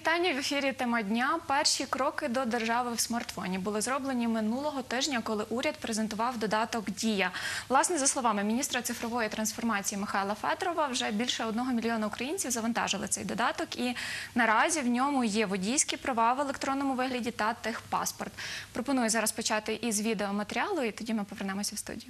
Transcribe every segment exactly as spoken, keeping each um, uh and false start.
вітання, в ефірі «Тема дня». Перші кроки до держави в смартфоні були зроблені минулого тижня, коли уряд презентував додаток «Дія». Власне, за словами міністра цифрової трансформації Михайла Федорова, вже більше одного мільйона українців завантажили цей додаток, і наразі в ньому є водійські права в електронному вигляді та техпаспорт. Пропоную зараз почати із відеоматеріалу, і тоді ми повернемося в студію.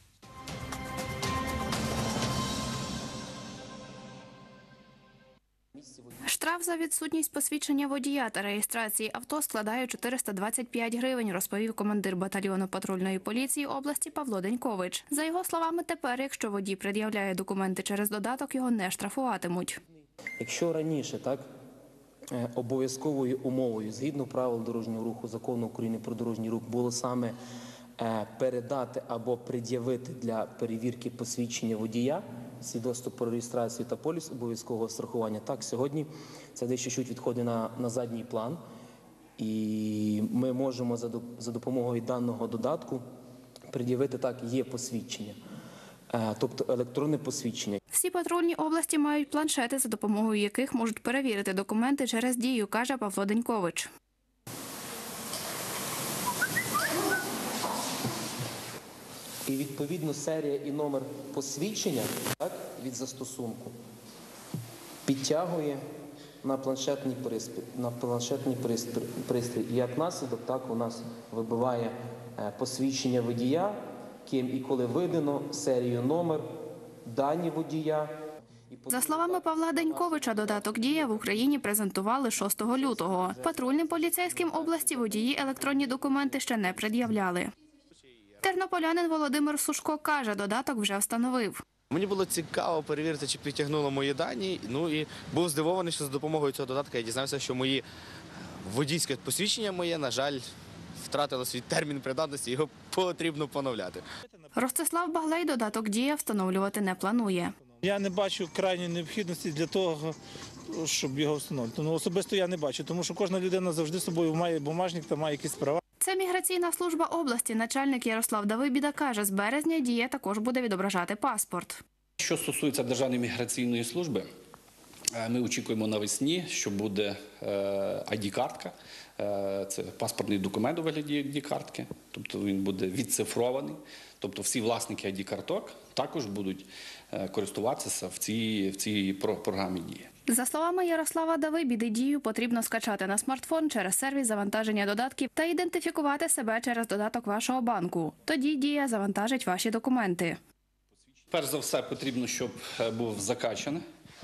Штраф за відсутність посвідчення водія та реєстрації авто складає чотириста двадцять п'ять гривень, розповів командир батальйону патрульної поліції області Павло Денькович. За його словами, тепер, якщо водій пред'являє документи через додаток, його не штрафуватимуть. Якщо раніше так обов'язковою умовою, згідно правил дорожнього руху, Закону України про дорожній рух, було саме передати або пред'явити для перевірки посвідчення водія, свідоцтво про реєстрацію та поліс обов'язкового страхування. Так, сьогодні це дещо чуть відходить на, на задній план, і ми можемо за, за допомогою даного додатку пред'явити, так, є посвідчення, тобто електронне посвідчення. Всі патрульні області мають планшети, за допомогою яких можуть перевірити документи через Дію, каже Павло Денькович. І відповідно серія і номер посвідчення, так, від застосунку підтягує на планшетний пристрій, на планшетний пристрій. І як наслідок, так, у нас вибиває посвідчення водія, ким і коли видано, серію, номер, дані водія. За словами Павла Деньковича, додаток «Дія» в Україні презентували шостого лютого. Патрульним поліцейським області водії електронні документи ще не пред'являли. Тернополянин Володимир Сушко каже, додаток вже встановив. Мені було цікаво перевірити, чи підтягнуло мої дані. Ну і був здивований, що за допомогою цього додатка я дізнався, що мої водійське посвідчення моє, на жаль, втратило свій термін придатності, його потрібно поновляти. Ростислав Баглей додаток «Дія» встановлювати не планує. Я не бачу крайньої необхідності для того, щоб його встановити. Ну, особисто я не бачу, тому що кожна людина завжди з собою має бумажник та має якісь права. Це міграційна служба області. Начальник Ярослав Давибіда каже, з березня «Дія» також буде відображати паспорт. Що стосується Державної міграційної служби, ми очікуємо навесні, що буде ай ді-картка. Це паспортний документ у вигляді ай ді-картки, тобто він буде відцифрований. Тобто всі власники ай ді-карток також будуть користуватися в цій, в цій програмі «Дія». За словами Ярослава Давибіди, «Дію» потрібно скачати на смартфон через сервіс завантаження додатків та ідентифікувати себе через додаток вашого банку. Тоді «Дія» завантажить ваші документи. Перш за все потрібно, щоб був закачаний.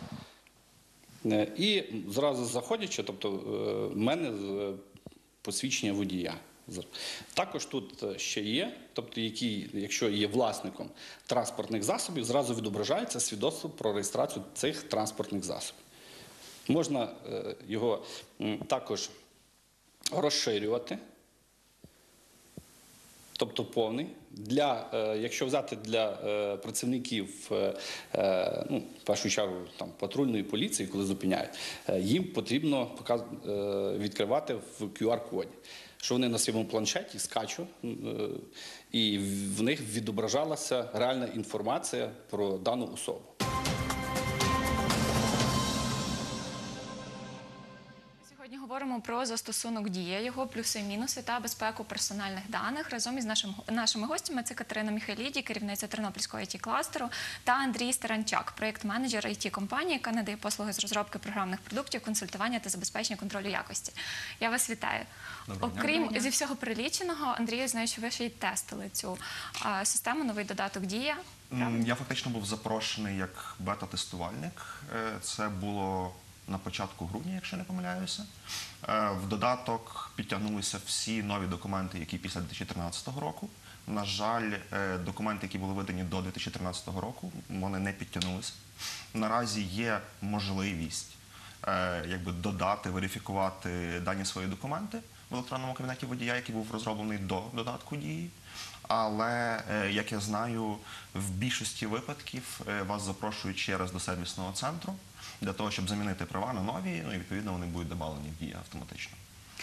І зразу заходячи, тобто в мене посвідчення водія. Також тут ще є, тобто який, якщо є власником транспортних засобів, зразу відображається свідоцтво про реєстрацію цих транспортних засобів. Можна його також розширювати, тобто повний. Для, якщо взяти для працівників, ну, в першу чергу там, патрульної поліції, коли зупиняють, їм потрібно відкривати в кю ар-коді, що вони на своєму планшеті скачуть, і в них відображалася реальна інформація про дану особу. Сьогодні говоримо про застосунок «Дія», його плюси, мінуси та безпеку персональних даних. Разом із нашим, нашими гостями це Катерина Міхайліді, керівниця Тернопільського ай ті-кластеру, та Андрій Старанчак, проєкт-менеджер ай ті-компанії, яка надає послуги з розробки програмних продуктів, консультування та забезпечення контролю якості. Я вас вітаю. Окрім зі всього переліченого, Андрію, знаю, що ви ще й тестили цю а, систему, новий додаток «Дія». Правильно? Я фактично був запрошений як бета-тестувальник. Це було на початку грудня, якщо не помиляюся. В додаток підтягнулися всі нові документи, які після дві тисячі тринадцятого року. На жаль, документи, які були видані до дві тисячі тринадцятого року, вони не підтягнулися. Наразі є можливість якби, додати, верифікувати дані свої документи в електронному кабінеті водія, який був розроблений до додатку «Дії». Але, як я знаю, в більшості випадків вас запрошують ще раз до сервісного центру для того, щоб замінити права на нові, ну і відповідно вони будуть добавлені в «Дію» автоматично.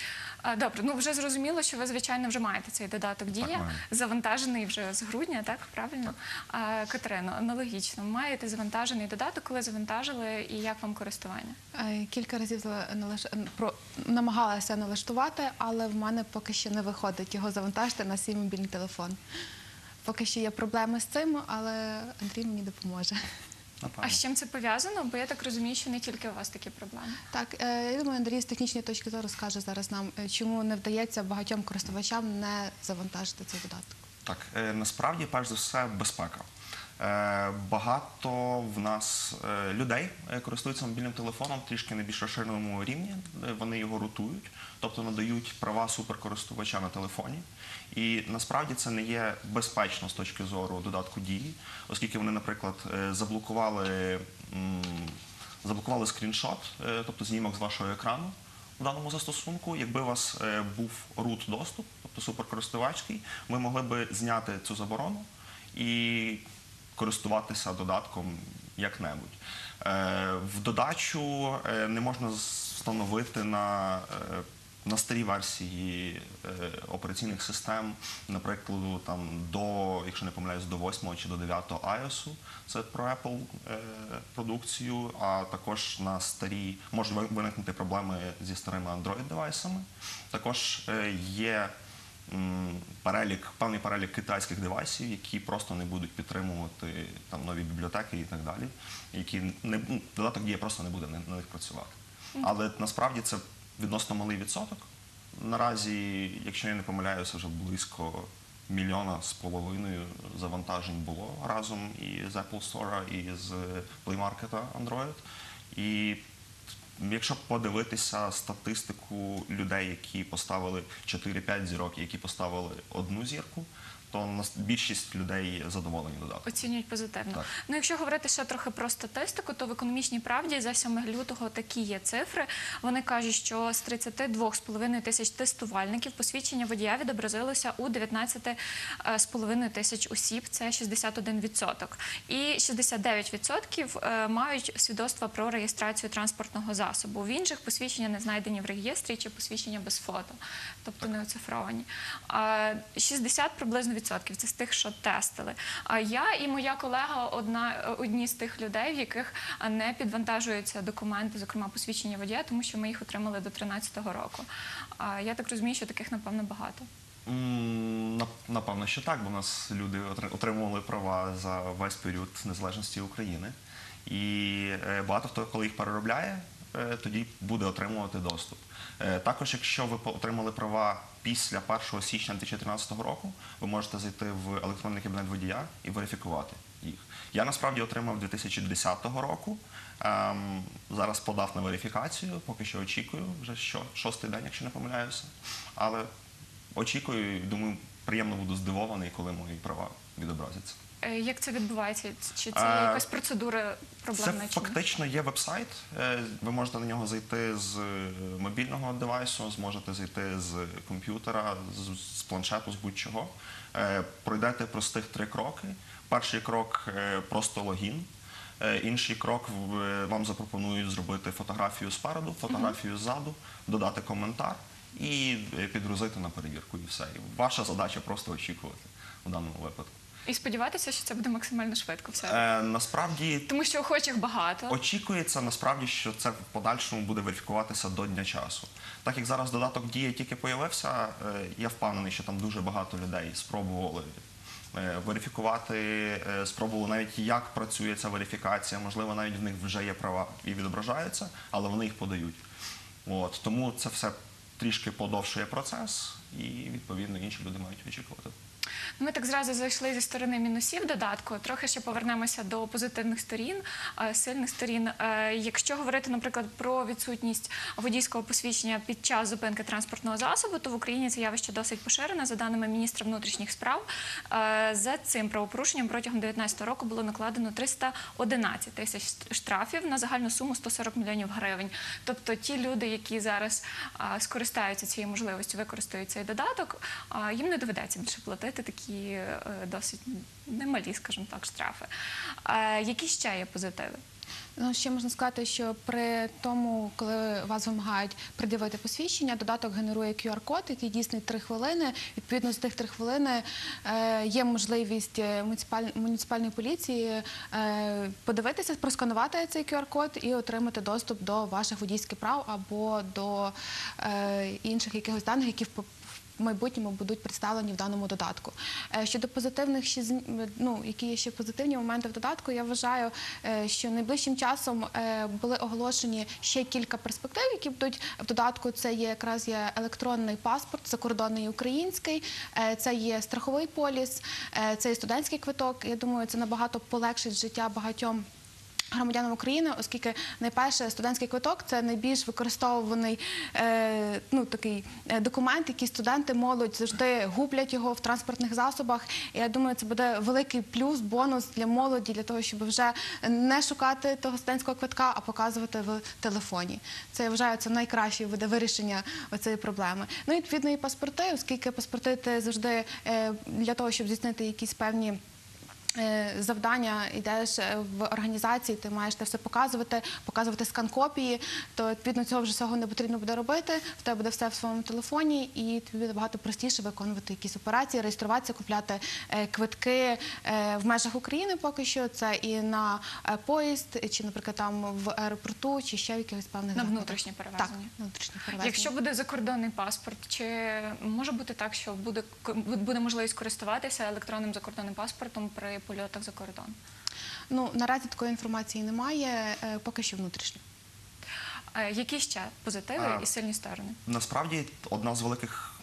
А, Добре, ну вже зрозуміло, що ви, звичайно, вже маєте цей додаток «Дія», маємо. завантажений вже з грудня, так? Правильно? А, Катерино, аналогічно, маєте завантажений додаток, коли завантажили і як вам користування? Е, Кілька разів за- налаш... про... намагалася налаштувати, але в мене поки що не виходить його завантажити на свій мобільний телефон. Поки що є проблеми з цим, але Андрій мені допоможе. А з чим це пов'язано? Бо я так розумію, що не тільки у вас такі проблеми. Так, е, я думаю, Андрій з технічної точки зору скаже зараз нам, е, чому не вдається багатьом користувачам не завантажити цей додаток. Так, е, насправді, перш за все, безпека. Е, Багато в нас е, людей е, користуються мобільним телефоном трішки на більш розширеному рівні. Е, Вони його рутують, тобто надають права суперкористувача на телефоні. І насправді це не є безпечно з точки зору додатку «Дії», оскільки вони, наприклад, е, заблокували, м, заблокували скріншот, е, тобто знімок з вашого екрану в даному застосунку. Якби у вас е, був рут-доступ, тобто суперкористувачський, ми могли би зняти цю заборону і користуватися додатком як-небудь. Е, В додачу е, не можна встановити на, е, на старі версії е, операційних систем, наприклад, там, до, якщо не помиляюсь, до восьмого чи до дев'ятого iOS, це про Apple е, продукцію, а також на старі, можуть виникнути проблеми зі старими Android-девайсами. Також е, є м, перелік, певний перелік китайських девайсів, які просто не будуть підтримувати там, нові бібліотеки і так далі, які не, ну, додаток «Дія» просто не буде на, на них працювати. Але насправді це відносно малий відсоток. Наразі, якщо я не помиляюся, вже близько мільйона з половиною завантажень було разом і з Apple Store, і з Play Market Android. І якщо подивитися статистику людей, які поставили чотири-п'ять зірок, і які поставили одну зірку, то нас- більшість людей задоволені додатком. Оцінюють позитивно. Так. Ну, якщо говорити ще трохи про статистику, то в «Економічній правді» за сьомого лютого такі є цифри. Вони кажуть, що з тридцяти двох з половиною тисяч тестувальників посвідчення водія відобразилося у дев'ятнадцяти з половиною тисяч осіб, це шістдесят один відсоток. І шістдесят дев'ять відсотків е, мають свідоцтва про реєстрацію транспортного засобу. В інших посвідчення не знайдені в реєстрі чи посвідчення без фото, тобто не оцифровані. А шістдесят приблизно відсотків це з тих, що тестили. А я і моя колега одна одні з тих людей, в яких не підвантажуються документи, зокрема посвідчення водія, тому що ми їх отримали до тринадцятого року. А я так розумію, що таких напевно багато. М, нап- Напевно, що так, бо у нас люди отри- отримували права за весь період незалежності України. І е, багато хто, коли їх переробляє, е, тоді буде отримувати доступ. Е, Також, якщо ви по- отримали права після першого січня дві тисячі тринадцятого року, ви можете зайти в електронний кабінет водія і верифікувати їх. Я насправді отримав дві тисячі десятого року. Ем, зараз подав на верифікацію, поки що очікую, вже що, шостий день, якщо не помиляюся. Але очікую і думаю, приємно буду здивований, коли мої права відобразяться. Е, Як це відбувається? Чи це Е, якась процедура проблемна? Це чи ні? фактично є веб-сайт. Е, Ви можете на нього зайти з мобільного девайсу, зможете зайти з комп'ютера, з, з планшету, з будь-чого. Е, Пройдете простих три кроки. Перший крок е, просто логін. Е, Інший крок в- вам запропонують зробити фотографію спереду, фотографію ззаду, додати коментар і е, підгрузити на перевірку. І все. І ваша задача просто очікувати в даному випадку. І сподіватися, що це буде максимально швидко все. Е, Насправді Тому що охочих багато. очікується насправді, що це в подальшому буде верифікуватися до дня часу. Так як зараз додаток «Дія» тільки появився, е, я впевнений, що там дуже багато людей спробували е, верифікувати, е, спробували навіть, як працює ця верифікація, можливо, навіть в них вже є права і відображаються, але вони їх подають. От, тому це все трішки подовшує процес, і відповідно інші люди мають очікувати. Ми так зразу зайшли зі сторони мінусів додатку. Трохи ще повернемося до позитивних сторін, е, сильних сторін. Е, Якщо говорити, наприклад, про відсутність водійського посвідчення під час зупинки транспортного засобу, то в Україні це явище досить поширене. За даними міністра внутрішніх справ, е, за цим правопорушенням протягом дві тисячі дев'ятнадцятого року було накладено триста одинадцять тисяч штрафів на загальну суму сто сорок мільйонів гривень. Тобто ті люди, які зараз е, скористаються цією можливістю, використають цей додаток, е, їм не доведеться більше платити такі е, досить немалі, скажімо так, штрафи. Е, Які ще є позитиви? Ну, ще можна сказати, що при тому, коли вас вимагають пред'явити посвідчення, додаток генерує кю ар-код, який дійсний три хвилини. Відповідно, з тих три хвилини е, є можливість муніципаль... муніципальної поліції е, подивитися, просканувати цей кю ар-код і отримати доступ до ваших водійських прав або до е, інших якихось даних, які в в майбутньому будуть представлені в даному додатку. Е, Щодо позитивних, ще зм- ну, які є ще позитивні моменти в додатку, я вважаю, е, що найближчим часом е, були оголошені ще кілька перспектив, які будуть в додатку. Це є якраз є електронний паспорт, закордонний і український, е, це є страховий поліс, е, це є студентський квиток. Я думаю, це набагато полегшить життя багатьом громадянам України, оскільки найперше студентський квиток – це найбільш використовуваний е, ну, такий е, документ, який студенти, молодь завжди гублять його в транспортних засобах. І я думаю, це буде великий плюс, бонус для молоді, для того, щоб вже не шукати того студентського квитка, а показувати в телефоні. Це, я вважаю, це найкраще буде вирішення цієї проблеми. Ну і відповідно і паспорти, оскільки паспорти ти завжди е, для того, щоб здійснити якісь певні завдання, йдеш в організації, ти маєш те все показувати, показувати скан-копії, то відповідно цього вже всього не потрібно буде робити, в тебе буде все в своєму телефоні і тобі буде багато простіше виконувати якісь операції, реєструватися, купляти квитки в межах України поки що, це і на поїзд, чи, наприклад, там в аеропорту, чи ще в якихось певних На закладах. внутрішнє перевезення. Так, внутрішнє перевезення. Якщо буде закордонний паспорт, чи може бути так, що буде, буде можливість користуватися електронним закордонним паспортом при польотах за кордон? Ну, наразі такої інформації немає, е, поки що внутрішньо. Е, Які ще позитиви А, і сильні сторони? Насправді, одна з великих,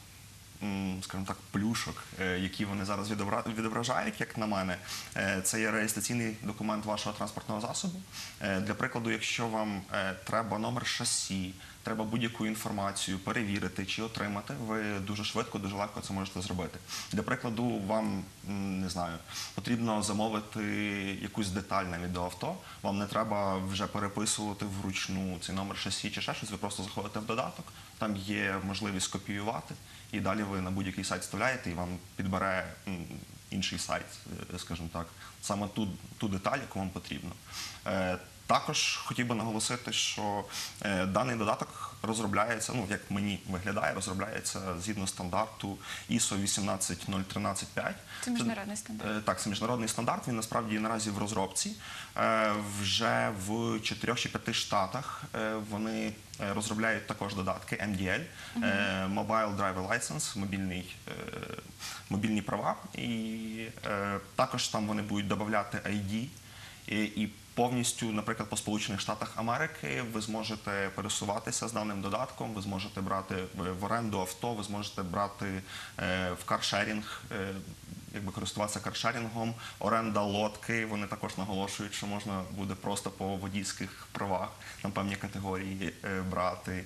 м, скажімо так, плюшок, е, які вони зараз відобра- відображають, як на мене, е, це є реєстраційний документ вашого транспортного засобу. Е, Для прикладу, якщо вам е, треба номер шасі, треба будь-яку інформацію перевірити чи отримати, ви дуже швидко, дуже легко це можете зробити. Для прикладу, вам, м, не знаю, потрібно замовити якусь деталь навіть до авто, вам не треба вже переписувати вручну цей номер шасі чи ще щось, ви просто заходите в додаток, там є можливість копіювати, і далі ви на будь-який сайт вставляєте, і вам підбере м, інший сайт, е, скажімо так, саме ту, ту деталь, яку вам потрібно. Е, Також хотів би наголосити, що е, даний додаток розробляється, ну як мені виглядає, розробляється згідно стандарту ІСО вісімнадцять нуль тринадцять п'ять. Це міжнародний стандарт. Е, Так, це міжнародний стандарт, він насправді наразі в розробці. Е, Вже в чотирьох чи п'яти штатах е, вони е, розробляють також додатки ем ді ель, е, Mobile Driver License, мобільний, е, мобільні права. І е, також там вони будуть додавати ай ді. І, і повністю, наприклад, по Сполучених Штатах Америки ви зможете пересуватися з даним додатком, ви зможете брати в в оренду авто, ви зможете брати е, в каршерінг, е, якби користуватися каршерінгом, оренда лодки. Вони також наголошують, що можна буде просто по водійських правах там певні категорії е, брати.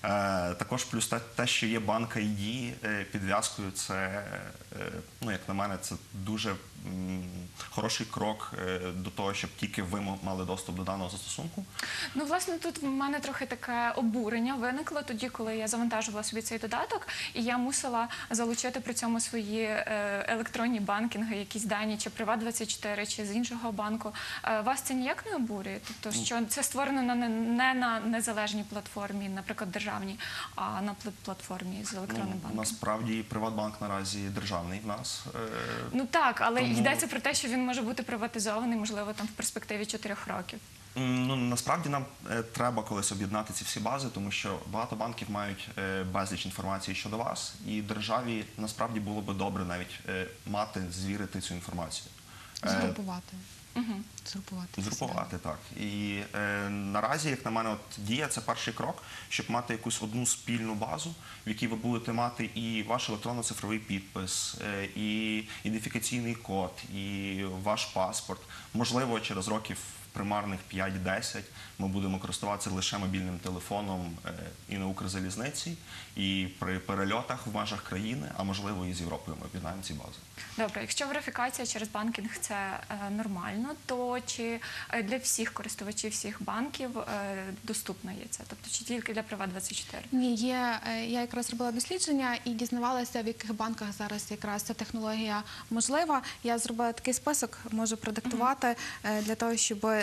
Е, також плюс те, те, що є банк ай ді е, підв'язкою, це, е, ну, як на мене, це дуже м, хороший крок е, до того, щоб тільки ви мали доступ до даного застосунку. Ну, власне, тут в мене трохи таке обурення виникло тоді, коли я завантажувала собі цей додаток, і я мусила залучити при цьому свої е, електронні банкінги, якісь дані, чи Приват двадцять чотири, чи з іншого банку. Е, Вас це ніяк не обурює? Тобто, що це створено на, не- не на незалежній платформі, наприклад, державній, а на пл- платформі з електронним Ну, банком? насправді Приватбанк наразі державний в нас. е, Ну так, але Тому- йдеться про те, що він може бути приватизований, можливо, там в перспективі чотирьох років. М, Ну, насправді нам е, треба колись об'єднати ці всі бази, тому що багато банків мають е, безліч інформації щодо вас, і державі насправді було би добре навіть е, мати, звірити цю інформацію. Е, Згрупувати. Згрупувати. Згрупувати, так. І е, наразі, як на мене, от Дія – це перший крок, щоб мати якусь одну спільну базу, в якій ви будете мати і ваш електронно-цифровий підпис, е, і ідентифікаційний код, і ваш паспорт. Можливо, через років примарних п'ять-десять ми будемо користуватися лише мобільним телефоном е, і на Укрзалізниці, і при перельотах в межах країни, а можливо і з Європою ми об'єднаємо ці бази. Добре, якщо верифікація через банкінг це е, нормально, то чи е, для всіх користувачів всіх банків е, доступно є це? Тобто чи тільки для Приват двадцять чотири? Ні, є, е, я якраз робила дослідження і дізнавалася, в яких банках зараз якраз ця технологія можлива. Я зробила такий список, можу продиктувати, е, для того, щоб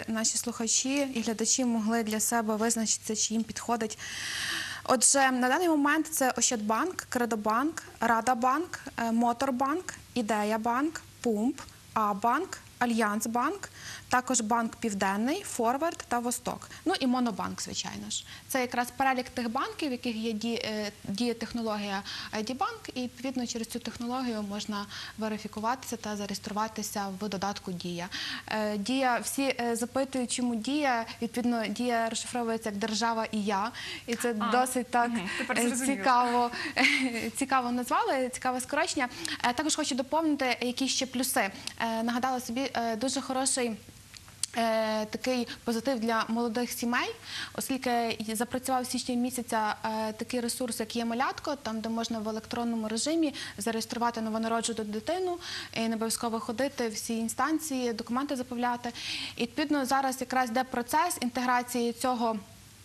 наші слухачі і глядачі могли для себе визначитися, чи їм підходить. Отже, на даний момент це Ощадбанк, Кредобанк, Радабанк, е, Моторбанк, Ідеябанк, Пумп, А-банк, Альянсбанк, також Банк Південний, Форвард та Восток. Ну і Монобанк, звичайно ж. Це якраз перелік тих банків, в яких є ді- е, діє технологія ай ді-банк, і відповідно через цю технологію можна верифікуватися та зареєструватися в додатку Дія. Е, Дія, всі е, запитують, чому Дія. Відповідно, Дія розшифровується як держава і я. І це А, досить так мгм, тепер е, зрозуміло. цікаво, цікаво назвали, цікаве скорочення. Е, Також хочу доповнити, які ще плюси. Е, Нагадала собі, е, дуже хороший е, такий позитив для молодих сімей, оскільки запрацював з січня місяця е, такий ресурс, як є «Малятко», там, де можна в електронному режимі зареєструвати новонароджену дитину, і не обов'язково ходити в всі інстанції, документи заповляти. І відповідно зараз якраз йде процес інтеграції цього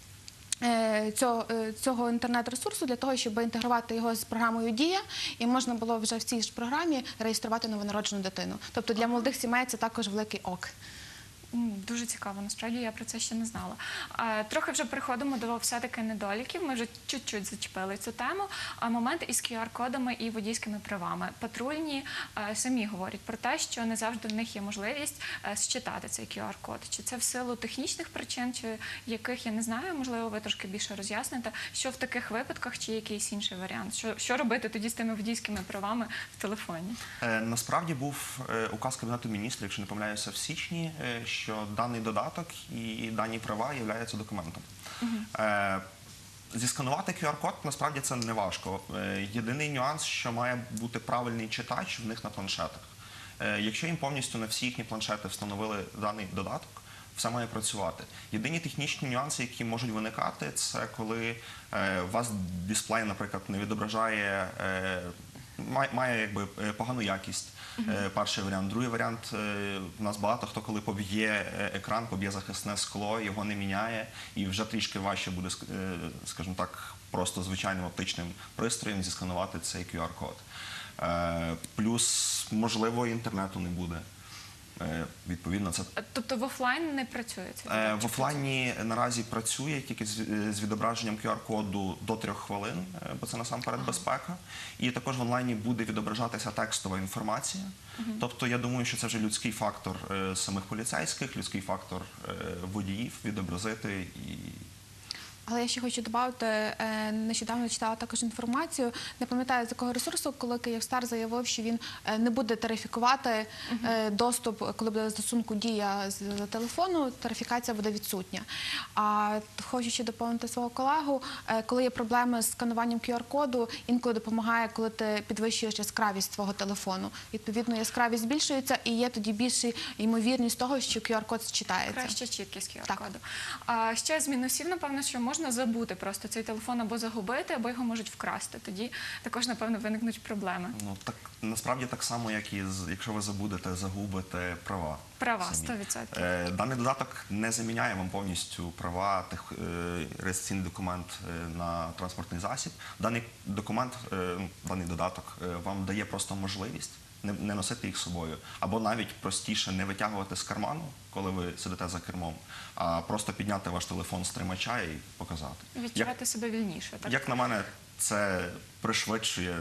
е, Цього, е, цього інтернет-ресурсу для того, щоб інтегрувати його з програмою «Дія», і можна було вже в цій ж програмі реєструвати новонароджену дитину. Тобто для молодих сімей це також великий ок. М, Дуже цікаво, насправді я про це ще не знала. Е, Трохи вже переходимо до все-таки недоліків. Ми вже чуть-чуть зачепили цю тему. А момент із кю ар-кодами і водійськими правами. Патрульні е, самі говорять про те, що не завжди в них є можливість е, считати цей кю ар-код. Чи це в силу технічних причин, чи яких я не знаю, можливо, ви трошки більше роз'ясните, що в таких випадках, чи якийсь інший варіант? Що, що робити тоді з тими водійськими правами в телефоні? Е, Насправді був е, указ Кабінету міністрів, якщо не помиляюся, в січні, е, що даний додаток і дані права являються документом. Е, Зісканувати кю ар-код насправді це не важко. Е, Єдиний нюанс, що має бути правильний читач в них на планшетах. Е, Якщо їм повністю на всі їхні планшети встановили даний додаток, все має працювати. Єдині технічні нюанси, які можуть виникати, це коли е, у вас дисплей, наприклад, не відображає, е, має, має якби е, погану якість. Е, Перший варіант. Другий варіант, е, у нас багато хто, коли поб'є е, екран, поб'є захисне скло, його не міняє, і вже трішки важче буде, ск- е, скажімо так, просто звичайним оптичним пристроєм зісканувати цей кю ар-код. Е, Плюс, можливо, інтернету не буде. Е, Відповідно, це Е, Тобто в офлайн не працює цей Е, додаток? В офлайні наразі працює тільки з з відображенням кю ар-коду до трьох хвилин, е, бо це насамперед безпека. І також в онлайні буде відображатися текстова інформація. Тобто я думаю, що це вже людський фактор е, самих поліцейських, людський фактор е, водіїв відобразити і. Але я ще хочу додати, е, нещодавно читала також інформацію, не пам'ятаю з якого ресурсу, коли Київстар заявив, що він е, не буде тарифікувати е, доступ, коли буде застосунку «Дія» з з телефону, тарифікація буде відсутня. А хочу ще доповнити свого колегу, е, коли є проблеми з скануванням кю ар-коду, інколи допомагає, коли ти підвищуєш яскравість свого телефону. Відповідно, яскравість збільшується і є тоді більша ймовірність того, що кю ар-код зчитається. Краща чіткість кю ар-коду. А ще з мінусів, напевно, що можна забути просто цей телефон або загубити, або його можуть вкрасти. Тоді також, напевно, виникнуть проблеми. Ну так насправді так само, як і з- якщо ви забудете, загубите права. Права, самі. сто відсотків. Е, Даний додаток не заміняє вам повністю права, тех, е, реєстраційний документ е, на транспортний засіб. Даний документ, е, ну, даний додаток е, вам дає просто можливість не, не носити їх з собою. Або навіть простіше не витягувати з карману, коли ви сидите за кермом, а просто підняти ваш телефон з тримача і показати. Відчувати Як, себе вільніше. Так? як на мене, це пришвидшує,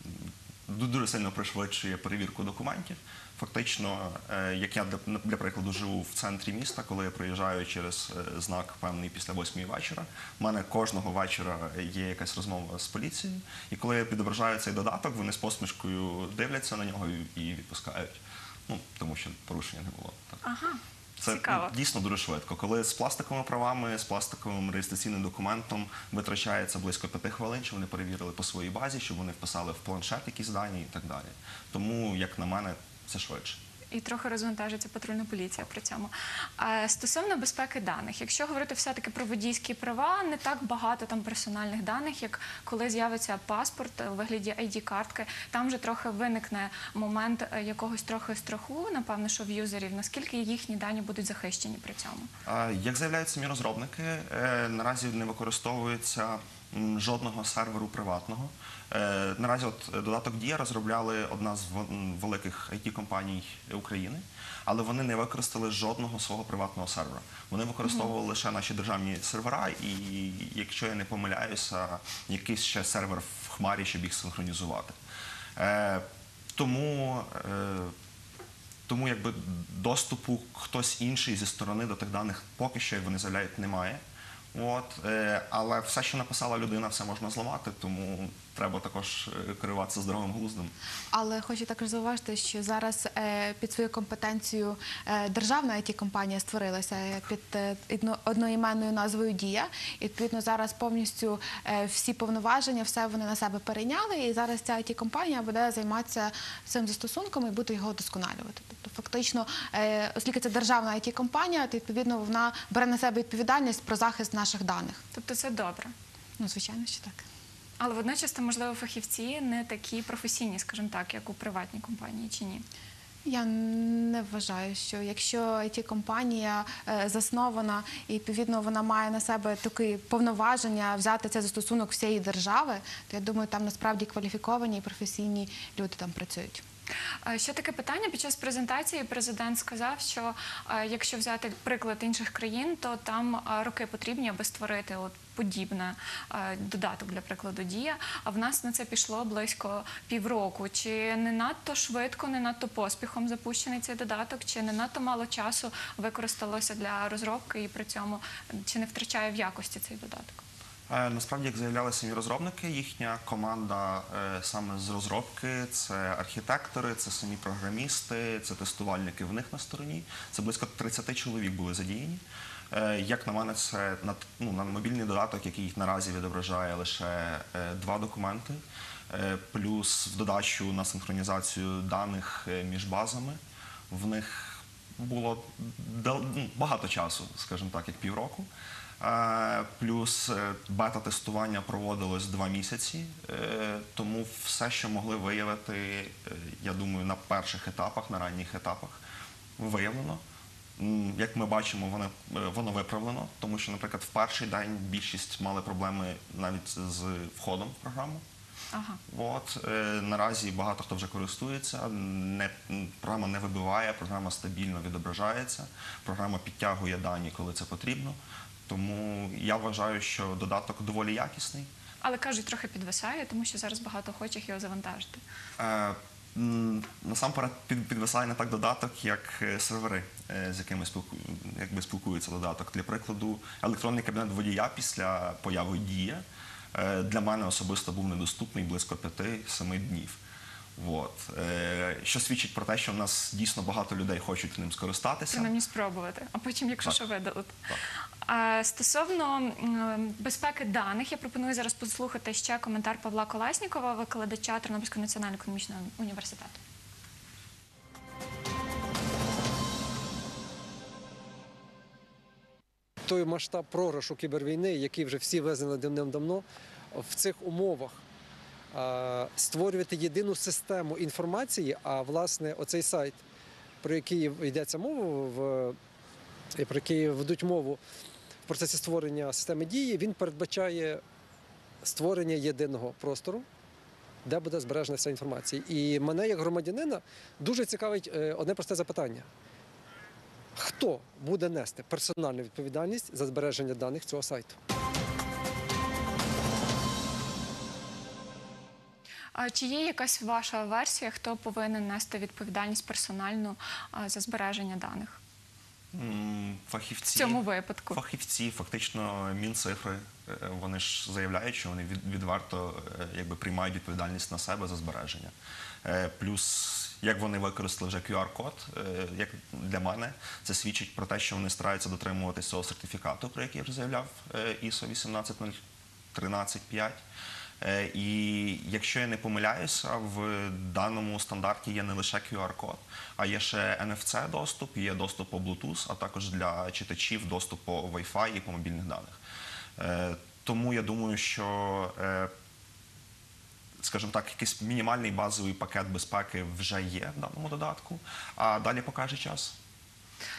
ду- дуже сильно пришвидшує перевірку документів. Фактично, е, як я для, для прикладу живу в центрі міста, коли я проїжджаю через е, знак певний після восьмої вечора, в мене кожного вечора є якась розмова з поліцією, і коли я підображаю цей додаток, вони з посмішкою дивляться на нього і, і відпускають. Ну, тому що порушення не було. Так. Ага, Це цікаво. ну, дійсно дуже швидко. Коли з пластиковими правами, з пластиковим реєстраційним документом витрачається близько п'яти хвилин, щоб вони перевірили по своїй базі, щоб вони вписали в планшет якісь дані і так далі. Тому, як на мене, це швидше. І трохи розвантажиться патрульна поліція при цьому. А стосовно безпеки даних, якщо говорити все-таки про водійські права, не так багато там персональних даних, як коли з'явиться паспорт у вигляді ай ді-картки, там вже трохи виникне момент е, якогось трохи страху, напевно, що в юзерів, наскільки їхні дані будуть захищені при цьому. А, Як заявляють самі розробники, е, наразі не використовується м, жодного серверу приватного. Е, Наразі от додаток Дія розробляли одна з в- м, великих ай ті-компаній України, але вони не використали жодного свого приватного сервера. Вони використовували лише наші державні сервера, і, якщо я не помиляюся, якийсь ще сервер в Хмарі, щоб їх синхронізувати. Е, Тому, е, тому якби доступу хтось інший зі сторони до тих даних поки що, як вони заявляють, немає. От, е, але все, що написала людина, все можна зламати, тому треба також е, керуватися здоровим глуздом. Але хочу також зауважити, що зараз е, під свою компетенцію е, державна ай ті-компанія створилася е, під е, одно- одноіменною назвою «Дія». І, відповідно, зараз повністю е, всі повноваження, все вони на себе перейняли, і зараз ця ай ті-компанія буде займатися цим застосунком і буде його вдосконалювати. Тобто, фактично, е, оскільки це державна ай ті-компанія, то, відповідно, вона бере на себе відповідальність про захист наших даних. Тобто це добре. Ну, звичайно, що так. Але водночас, там, можливо, фахівці не такі професійні, скажімо так, як у приватній компанії, чи ні? Я не вважаю, що якщо ай ті-компанія е, заснована і, відповідно, вона має на себе такі повноваження взяти цей застосунок всієї держави, то я думаю, там насправді кваліфіковані і професійні люди там працюють. Е, Ще таке питання. Під час презентації президент сказав, що е, якщо взяти приклад інших країн, то там е, роки потрібні, аби створити от подібне е, додаток, для прикладу, Дія. А в нас на це пішло близько півроку. Чи не надто швидко, не надто поспіхом запущений цей додаток, чи не надто мало часу використалося для розробки і при цьому чи не втрачає в якості цей додаток? Е, Насправді, як заявляли самі розробники, їхня команда е, саме з розробки – це архітектори, це самі програмісти, це тестувальники в них на стороні. Це близько тридцять чоловік були задіяні. Е, Як на мене, це на, ну, на мобільний додаток, який наразі відображає лише е, два документи, е, плюс в додачу на синхронізацію даних е, між базами. В них було дал- ну, багато часу, скажімо так, як півроку. Е, Плюс е, бета-тестування проводилось два місяці, е, тому все, що могли виявити, е, я думаю, на перших етапах, на ранніх етапах, виявлено. М, Як ми бачимо, воно, е, воно виправлено, тому що, наприклад, в перший день більшість мали проблеми навіть з входом в програму. Ага. От, е, наразі багато хто вже користується, не, м, програма не вибиває, програма стабільно відображається, програма підтягує дані, коли це потрібно. Тому я вважаю, що додаток доволі якісний. Але, кажуть, трохи підвисає, тому що зараз багато охочих його завантажити. Е, м, Насамперед під, підвисає не так додаток, як е, сервери, е, з якими спілку, якби спілкується додаток. Для прикладу, електронний кабінет водія після появи Дія е, для мене особисто був недоступний близько п'яти-семи днів. От. Е, Що свідчить про те, що в нас дійсно багато людей хочуть ним скористатися. Принаймні спробувати, а потім, якщо Так. що, видалити. Так. А стосовно м, безпеки даних, я пропоную зараз послухати ще коментар Павла Колеснікова, викладача Тернопільського національного економічного університету. Той масштаб програшу кібервійни, який вже всі визнали давним-давно, в цих умовах е, створювати єдину систему інформації, а власне оцей сайт, про який йдеться мова, в, і про який ведуть мову в процесі створення системи дії, він передбачає створення єдиного простору, де буде збережена вся інформація. І мене, як громадянина, дуже цікавить е, одне просте запитання. Хто буде нести персональну відповідальність за збереження даних цього сайту? А чи є якась ваша версія, хто повинен нести відповідальність персональну а, за збереження даних М, Фахівці. в цьому випадку? Фахівці, фактично, Мінцифри, е, вони ж заявляють, що вони від- відверто е, якби, приймають відповідальність на себе за збереження. Е, Плюс, як вони використали вже кю ар-код, е, як для мене, це свідчить про те, що вони стараються дотримуватися цього сертифікату, про який я вже заявляв, е, ісо вісімнадцять нуль тринадцять п'ять. Е, І якщо я не помиляюся, в даному стандарті є не лише кю ар-код, а є ще ен еф сі доступ, є доступ по Bluetooth, а також для читачів доступ по Wi-Fi і по мобільних даних. Е, Тому я думаю, що, е, скажімо так, якийсь мінімальний базовий пакет безпеки вже є в даному додатку, а далі покаже час.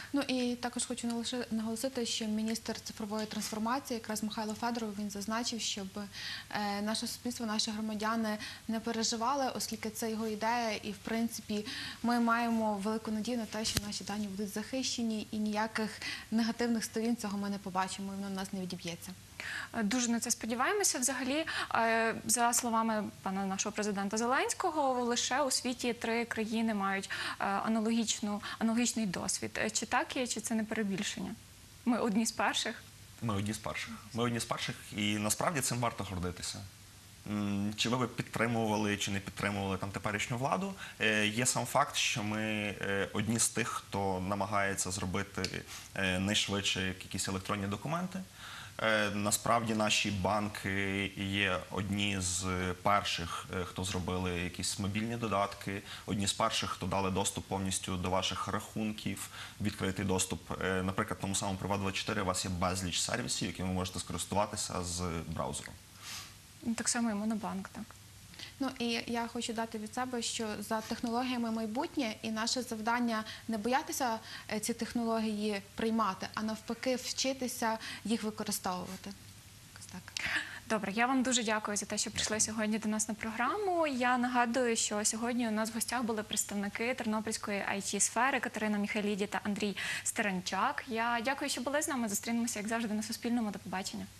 Ну і також хочу налиши- наголосити, що міністр цифрової трансформації, якраз Михайло Федоров, він зазначив, щоб е, наше суспільство, наші громадяни не переживали, оскільки це його ідея, і в принципі ми маємо велику надію на те, що наші дані будуть захищені, і ніяких негативних сторін цього ми не побачимо, і воно на нас не відіб'ється. Дуже на це сподіваємося. Взагалі, е, за словами пана нашого президента Зеленського, лише у світі три країни мають е, аналогічну, аналогічний досвід. Е, Чи так є, чи це не перебільшення? Ми одні з перших. Ми одні з перших. Ми одні з перших, і насправді цим варто гордитися. М, Чи ви б підтримували, чи не підтримували там теперішню владу? Е, Є сам факт, що ми е, одні з тих, хто намагається зробити е, найшвидше якісь електронні документи. Е, Насправді наші банки є одні з перших, е, хто зробили якісь мобільні додатки, одні з перших, хто дали доступ повністю до ваших рахунків, відкритий доступ. Е, Наприклад, в тому самому Приват двадцять чотири у вас є безліч сервісів, якими ви можете скористуватися з браузером. Ну, так само і Монобанк, так. Ну і я хочу дати від себе, що за технологіями майбутнє, і наше завдання не боятися е, ці технології приймати, а навпаки вчитися їх використовувати. Якось так. Добре, я вам дуже дякую за те, що прийшли сьогодні до нас на програму. Я нагадую, що сьогодні у нас в гостях були представники тернопільської ай ті-сфери Катерина Міхайліді та Андрій Стеренчак. Я дякую, що були з нами. Зустрінемося, як завжди, на Суспільному. До побачення.